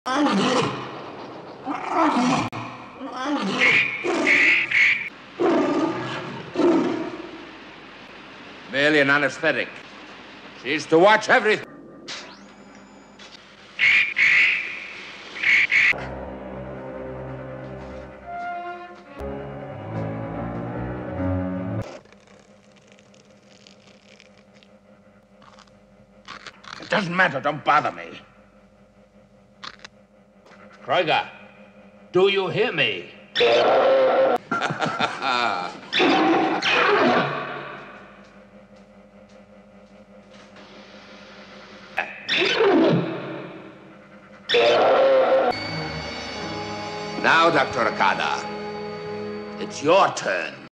Merely an anesthetic. She's to watch everything. It doesn't matter, don't bother me. Kreuger, do you hear me? Now, Dr. Okada, it's your turn.